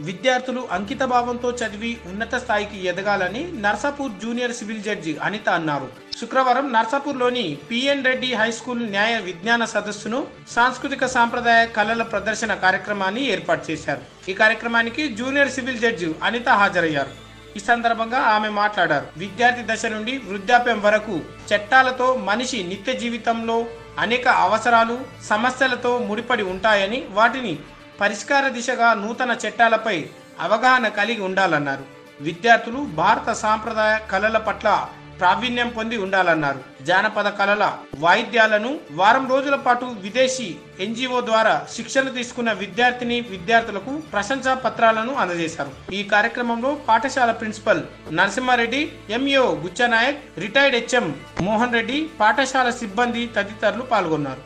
విద్యార్థులు అంకితభావంతో చదివి ఉన్నత స్థాయికి ఎదగాలని Narsapur junior civil judge Anitha అన్నారు. శుక్రవారం నర్సాపూర్లోని పిఎన్ రెడ్డి హై స్కూల్ న్యాయ విజ్ఞాన సదస్సును సాంస్కృతిక సాంప్రదాయ కళల ప్రదర్శన కార్యక్రమాన్ని ఏర్పాటు చేశారు. ఈ కార్యక్రమానికి జూనియర్ సివిల్ జడ్జి అనిత హాజరయ్యారు. ఈ సందర్భంగా ఆమె మాట్లాడారు. విద్యార్థి దశ నుండి వృద్ధాప్యం వరకు చట్టాలతో మనిషి నిత్య జీవితంలో అనేక అవసరాలు, సమస్యలతో ముడిపడి ఉంటాయని, వాటిని పరిష్కార దిశగా నూతన చట్టాలపై అవగాహన కలిగి ఉండాలన్నారు. విద్యార్థులు భారత సాంప్రదాయ కళల పట్ల ప్రావీణ్యం పొంది ఉండాలన్నారు. జానపద కళల వాయిద్యాలను వారం రోజుల పాటు విదేశీ ఎన్జిఓ ద్వారా శిక్షణ తీసుకున్న విద్యార్థులకు ప్రశంసా పత్రాలను అందజేశారు. ఈ కార్యక్రమంలో పాఠశాల principal Narasimha Reddy, MEO Gucchanayak, retired HM Mohan Reddy, పాఠశాల సిబ్బంది తదితరులు పాల్గొన్నారు.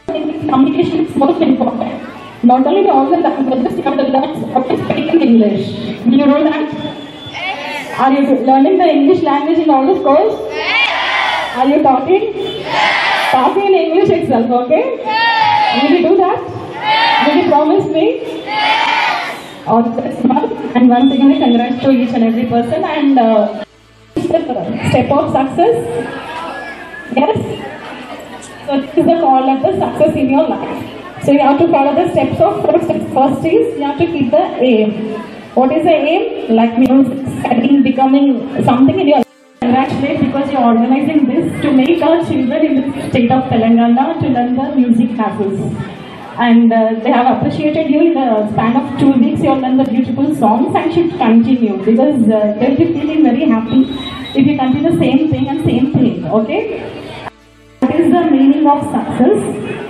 Not only to all the languages, you have to learn how to speak in English. Do you know that? Yes. Are you learning the English language in all the schools? Yes. Are you talking? Yes. Talking in English itself, okay? Yes. Will you do that? Yes. Will you promise me? Yes. All the best, and once again, congrats to each and every person. And step of success. Yes. So this is the call of the success in your life. So you have to follow the steps of first is you have to keep the aim. What is the aim? Like music, studying, becoming something in your life. Congratulate because you are organizing this to make our children in the state of Telangana to learn the music classes. And they have appreciated you in the span of 2 weeks. You have learned the beautiful songs and should continue because they will be feeling very happy if you continue the same thing and same thing. Okay? What is the meaning of success?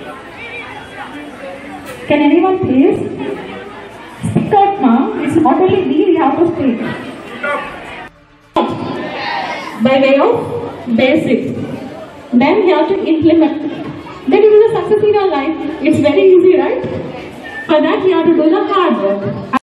Can anyone please speak out now? It's not only me, we have to speak. By way of basics. Then you have to implement. Then you will have success in your life. It's very easy, right? For that you have to do the hard work.